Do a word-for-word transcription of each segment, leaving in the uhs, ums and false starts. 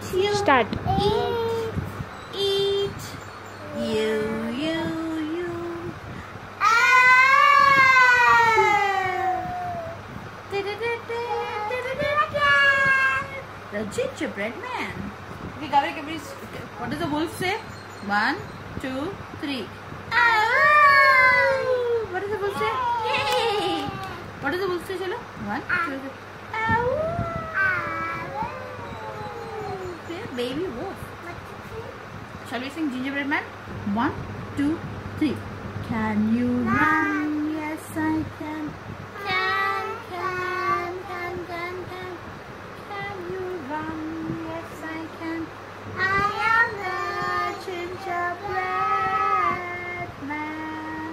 you. Start. Eat, eat, you, you, you. The gingerbread man. Okay, Gavri, can we, what does the wolf say? One, two, three. What does the wolf say? Yay! What does the wolf say? Chalo. One, two, three. Okay, baby wolf. Shall we sing Gingerbread Man? One, two, three. Can you run? Yes, I can. Can, can, can, can, can. Can you run? Yes, I can. I am the gingerbread man.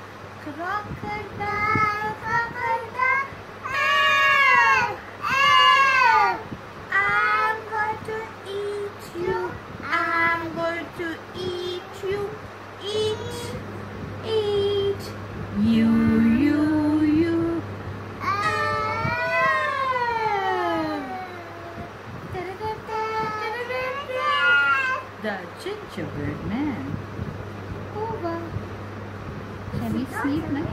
Crocodile, crocodile. Ow, ow. I'm going to eat you. I'm going to eat you. Eat, eat. You, you, you. The gingerbread man. Over. Can we sleep now?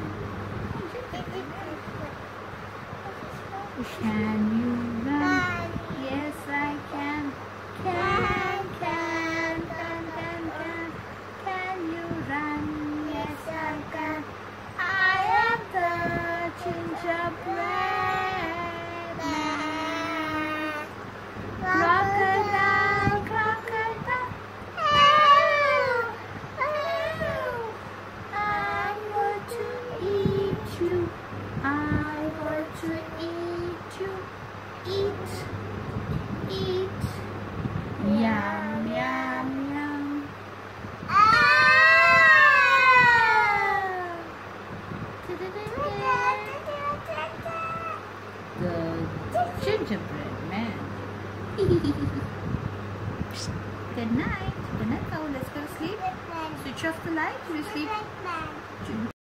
Can you run? Yes, I can. Can, can, can, can, can. Can you run? Yes, I can. I am the gingerbread man. Crocodile, crocodile. Ow, ow. I'm going to eat you. I'm going to eat you. Eat, eat. Yum, yum, yum. The gingerbread man. Good night. Good night, now let's go to sleep. Switch off the light. We sleep.